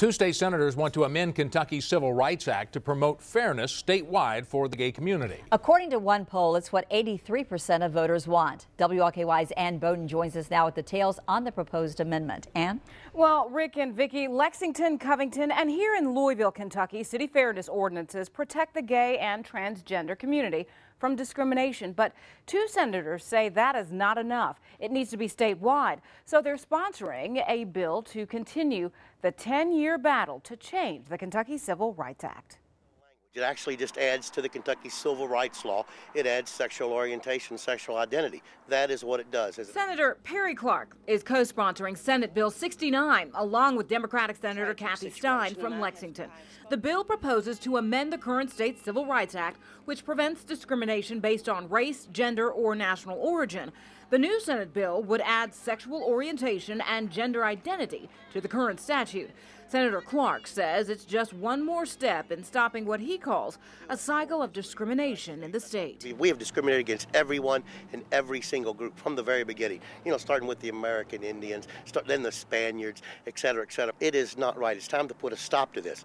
Two state senators want to amend Kentucky's Civil Rights Act to promote fairness statewide for the gay community. According to one poll, it's what 83% of voters want. WLKY's Ann Bowden joins us now with details on the proposed amendment. Ann? Well, Rick and Vicki, Lexington, Covington, and here in Louisville, Kentucky, city fairness ordinances protect the gay and transgender community from discrimination. But two senators say that is not enough. It needs to be statewide. So they're sponsoring a bill to continue the 10-year battle to change the Kentucky Civil Rights Act. It actually just adds to the Kentucky Civil Rights Law. It adds sexual orientation, sexual identity. That is what it does. Senator Perry Clark is co-sponsoring Senate Bill 69, along with Democratic Senator Kathy Stein from Lexington. The bill proposes to amend the current state Civil Rights Act, which prevents discrimination based on race, gender, or national origin. The new Senate bill would add sexual orientation and gender identity to the current statute. Senator Clark says it's just one more step in stopping what he calls a cycle of discrimination in the state. We have discriminated against everyone in every single group from the very beginning, starting with the American Indians, then the Spaniards, et cetera, et cetera. It is not right. It's time to put a stop to this.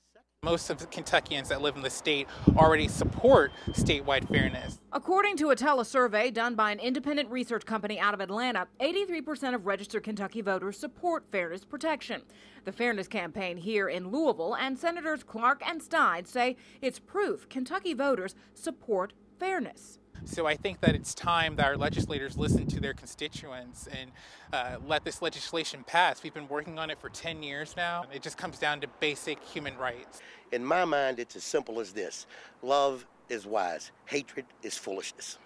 Most of the Kentuckians that live in the state already support statewide fairness. According to a telesurvey done by an independent research company out of Atlanta, 83% of registered Kentucky voters support fairness protection. The Fairness Campaign here in Louisville and Senators Clark and Stein say it's proof Kentucky voters support fairness. So I think that it's time that our legislators listen to their constituents and let this legislation pass. We've been working on it for 10 years now. It just comes down to basic human rights. In my mind, it's as simple as this. Love is wise. Hatred is foolishness.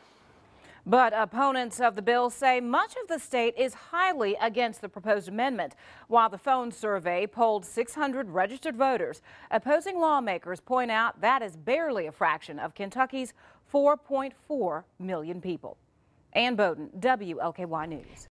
But opponents of the bill say much of the state is highly against the proposed amendment. While the phone survey polled 600 registered voters, opposing lawmakers point out that is barely a fraction of Kentucky's 4.4 million people. Ann Bowden, WLKY News.